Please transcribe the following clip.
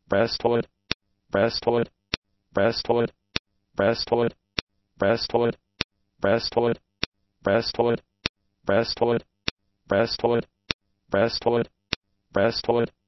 breastplate, breastplate, breastplate, breastplate, breastplate, breastplate, breastplate, breastplate, breastplate, breastplate, breastplate,